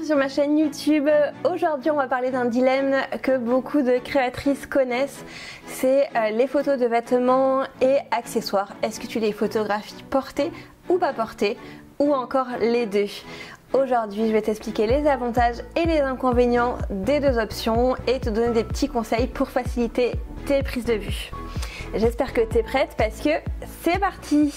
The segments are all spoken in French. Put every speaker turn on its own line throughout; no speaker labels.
sur ma chaîne YouTube. Aujourd'hui on va parler d'un dilemme que beaucoup de créatrices connaissent, c'est les photos de vêtements et accessoires. Est-ce que tu les photographies portées ou pas portées, ou encore les deux? Aujourd'hui je vais t'expliquer les avantages et les inconvénients des deux options et te donner des petits conseils pour faciliter tes prises de vue. J'espère que tu es prête parce que c'est parti!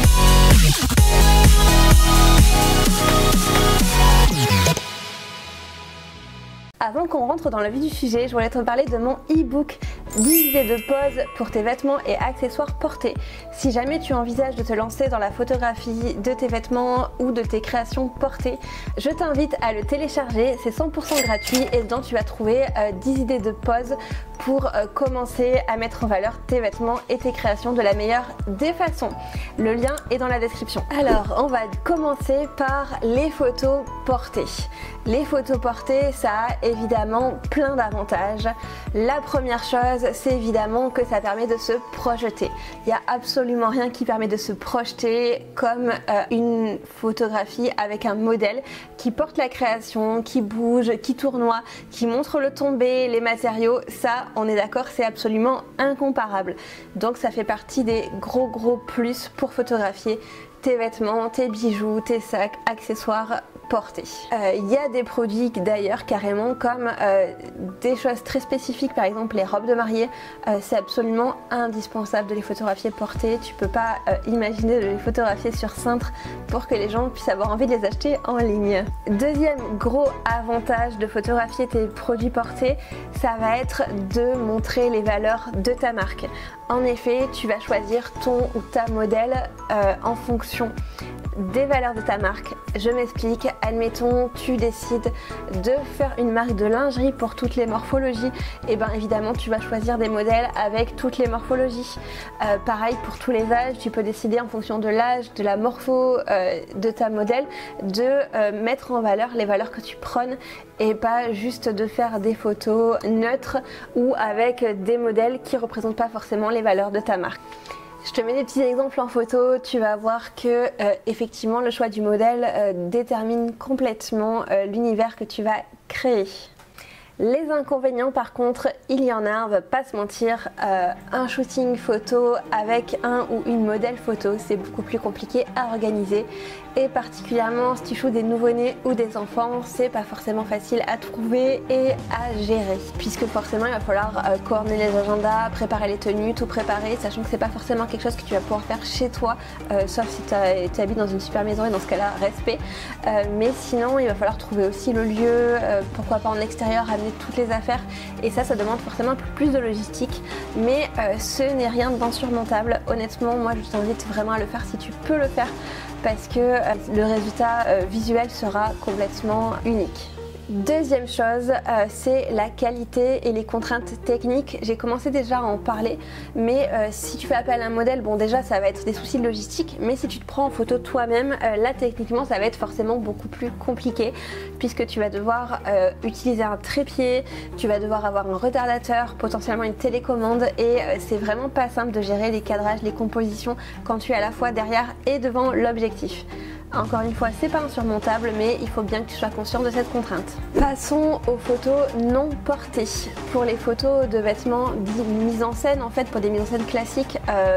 Avant qu'on rentre dans le vif du sujet, je voulais te parler de mon e-book 10 idées de pose pour tes vêtements et accessoires portés. Si jamais tu envisages de te lancer dans la photographie de tes vêtements ou de tes créations portées, je t'invite à le télécharger, c'est 100% gratuit et dedans tu vas trouver 10 idées de pose pour commencer à mettre en valeur tes vêtements et tes créations de la meilleure des façons. Le lien est dans la description. Alors, on va commencer par les photos portées. Les photos portées, ça a évidemment plein d'avantages. La première chose, c'est évidemment que ça permet de se projeter. Il n'y a absolument rien qui permet de se projeter comme une photographie avec un modèle qui porte la création, qui bouge, qui tournoie, qui montre le tombé, les matériaux. Ça, on est d'accord, c'est absolument incomparable. Donc ça fait partie des gros plus pour photographier tes vêtements, tes bijoux, tes sacs, accessoires portés. Il y a des produits d'ailleurs carrément comme des choses très spécifiques, par exemple les robes de mariée, c'est absolument indispensable de les photographier portées. Tu peux pas imaginer de les photographier sur cintre pour que les gens puissent avoir envie de les acheter en ligne. Deuxième gros avantage de photographier tes produits portés, ça va être de montrer les valeurs de ta marque. En effet, tu vas choisir ton ou ta modèle en fonction des valeurs de ta marque. Je m'explique, admettons tu décides de faire une marque de lingerie pour toutes les morphologies, et bien évidemment tu vas choisir des modèles avec toutes les morphologies. Pareil pour tous les âges, tu peux décider en fonction de l'âge, de la morpho de ta modèle, de mettre en valeur les valeurs que tu prônes et pas juste de faire des photos neutres ou avec des modèles qui ne représentent pas forcément les valeurs de ta marque. Je te mets des petits exemples en photo, tu vas voir que effectivement le choix du modèle détermine complètement l'univers que tu vas créer. Les inconvénients par contre, il y en a, on va pas se mentir, un shooting photo avec un ou une modèle photo, c'est beaucoup plus compliqué à organiser et particulièrement si tu shoots des nouveau-nés ou des enfants, c'est pas forcément facile à trouver et à gérer puisque forcément il va falloir coordonner les agendas, préparer les tenues, tout préparer, sachant que c'est pas forcément quelque chose que tu vas pouvoir faire chez toi, sauf si tu habites dans une super maison et dans ce cas-là, respect, mais sinon il va falloir trouver aussi le lieu, pourquoi pas en extérieur, amener toutes les affaires et ça demande forcément un peu plus de logistique, mais ce n'est rien d'insurmontable. Honnêtement, moi je t'invite vraiment à le faire si tu peux le faire parce que le résultat visuel sera complètement unique. Deuxième chose, c'est la qualité et les contraintes techniques. J'ai commencé déjà à en parler, mais si tu fais appel à un modèle, bon déjà ça va être des soucis de logistique, mais si tu te prends en photo toi-même, là techniquement ça va être forcément beaucoup plus compliqué puisque tu vas devoir utiliser un trépied, tu vas devoir avoir un retardateur, potentiellement une télécommande et c'est vraiment pas simple de gérer les cadrages, les compositions quand tu es à la fois derrière et devant l'objectif. Encore une fois, c'est pas insurmontable, mais il faut bien que tu sois conscient de cette contrainte. Passons aux photos non portées. Pour les photos de vêtements mises en scène, en fait, pour des mises en scène classiques,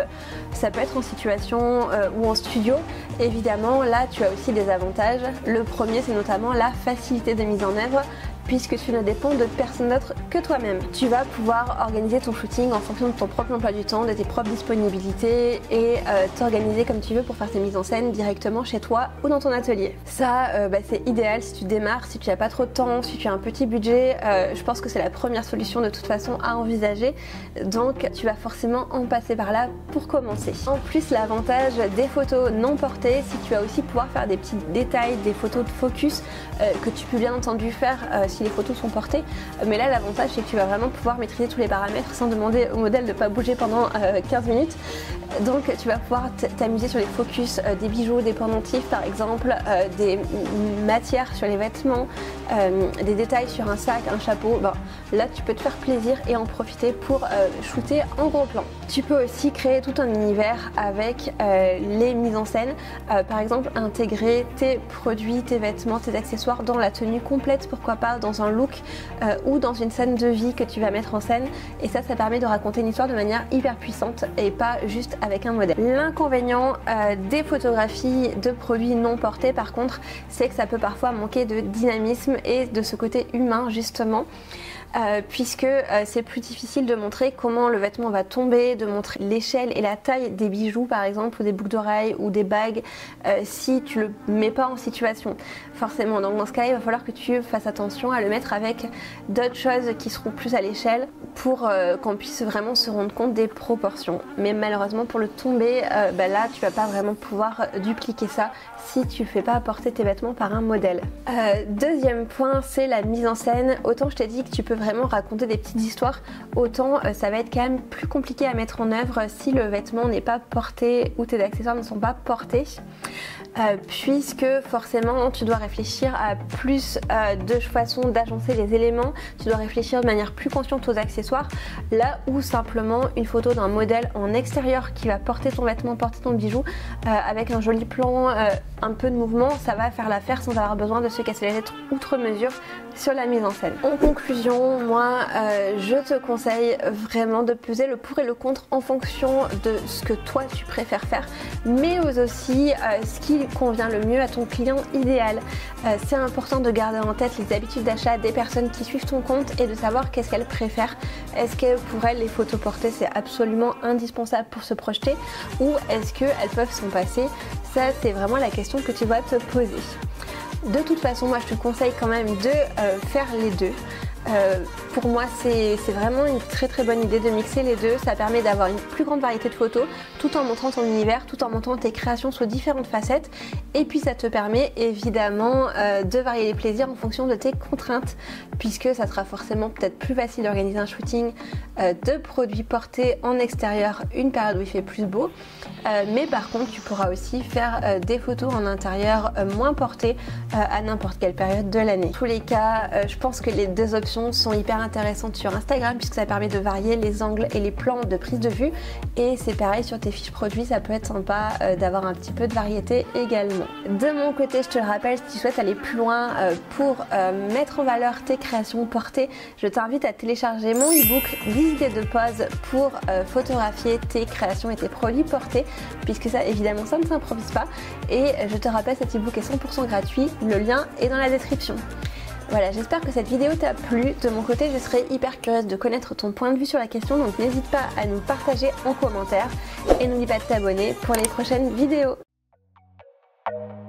ça peut être en situation ou en studio. Évidemment, là, tu as aussi des avantages. Le premier, c'est notamment la facilité de mise en œuvre, puisque tu ne dépends de personne d'autre que toi-même. Tu vas pouvoir organiser ton shooting en fonction de ton propre emploi du temps, de tes propres disponibilités et t'organiser comme tu veux pour faire tes mises en scène directement chez toi ou dans ton atelier. Ça, c'est idéal si tu démarres, si tu n'as pas trop de temps, si tu as un petit budget. Je pense que c'est la première solution de toute façon à envisager. Donc tu vas forcément en passer par là pour commencer. En plus, l'avantage des photos non portées, c'est que tu vas aussi pouvoir faire des petits détails, des photos de focus que tu peux bien entendu faire si les photos sont portées. Mais là l'avantage c'est que tu vas vraiment pouvoir maîtriser tous les paramètres sans demander au modèle de ne pas bouger pendant 15 minutes. Donc tu vas pouvoir t'amuser sur les focus des bijoux, des pendentifs par exemple, des matières sur les vêtements, des détails sur un sac, un chapeau. Bon, là tu peux te faire plaisir et en profiter pour shooter en gros plan. Tu peux aussi créer tout un univers avec les mises en scène, par exemple intégrer tes produits, tes vêtements, tes accessoires dans la tenue complète, pourquoi pas dans un look ou dans une scène de vie que tu vas mettre en scène, et ça permet de raconter une histoire de manière hyper puissante et pas juste avec un modèle. L'inconvénient des photographies de produits non portés par contre, c'est que ça peut parfois manquer de dynamisme et de ce côté humain justement. Puisque c'est plus difficile de montrer comment le vêtement va tomber, de montrer l'échelle et la taille des bijoux par exemple, ou des boucles d'oreilles ou des bagues, si tu le mets pas en situation. Forcément, donc dans ce cas il va falloir que tu fasses attention à le mettre avec d'autres choses qui seront plus à l'échelle pour qu'on puisse vraiment se rendre compte des proportions. Mais malheureusement pour le tomber, là tu vas pas vraiment pouvoir dupliquer ça si tu fais pas porter tes vêtements par un modèle. Deuxième point, c'est la mise en scène. Autant je t'ai dit que tu peux vraiment raconter des petites histoires, autant ça va être quand même plus compliqué à mettre en œuvre si le vêtement n'est pas porté ou tes accessoires ne sont pas portés. Puisque forcément tu dois réfléchir à plus de façons d'agencer les éléments, tu dois réfléchir de manière plus consciente aux accessoires, là où simplement une photo d'un modèle en extérieur qui va porter ton vêtement, porter ton bijou, avec un joli plan, un peu de mouvement, ça va faire l'affaire sans avoir besoin de se casser la tête outre mesure sur la mise en scène. En conclusion, moi je te conseille vraiment de peser le pour et le contre en fonction de ce que toi tu préfères faire, mais aussi ce qui convient le mieux à ton client idéal. C'est important de garder en tête les habitudes d'achat des personnes qui suivent ton compte et de savoir qu'est-ce qu'elles préfèrent. Est-ce que pour elles les photos portées c'est absolument indispensable pour se projeter, ou est-ce qu'elles peuvent s'en passer? Ça c'est vraiment la question que tu dois te poser. De toute façon, moi je te conseille quand même de faire les deux. Pour moi c'est vraiment une très bonne idée de mixer les deux. Ça permet d'avoir une plus grande variété de photos tout en montrant ton univers, tout en montrant tes créations sous différentes facettes, et puis ça te permet évidemment de varier les plaisirs en fonction de tes contraintes, puisque ça sera forcément peut-être plus facile d'organiser un shooting de produits portés en extérieur une période où il fait plus beau, mais par contre tu pourras aussi faire des photos en intérieur moins portées à n'importe quelle période de l'année. En tous les cas, je pense que les deux options sont hyper intéressantes sur Instagram, puisque ça permet de varier les angles et les plans de prise de vue, et c'est pareil sur tes fiches produits, ça peut être sympa d'avoir un petit peu de variété également. De mon côté, je te le rappelle, si tu souhaites aller plus loin pour mettre en valeur tes créations portées, je t'invite à télécharger mon e-book 10 idées de pose pour photographier tes créations et tes produits portés, puisque ça évidemment ça ne s'improvise pas, et je te rappelle, cet e-book est 100% gratuit, le lien est dans la description. Voilà, j'espère que cette vidéo t'a plu. De mon côté, je serais hyper curieuse de connaître ton point de vue sur la question, donc n'hésite pas à nous partager en commentaire et n'oublie pas de t'abonner pour les prochaines vidéos.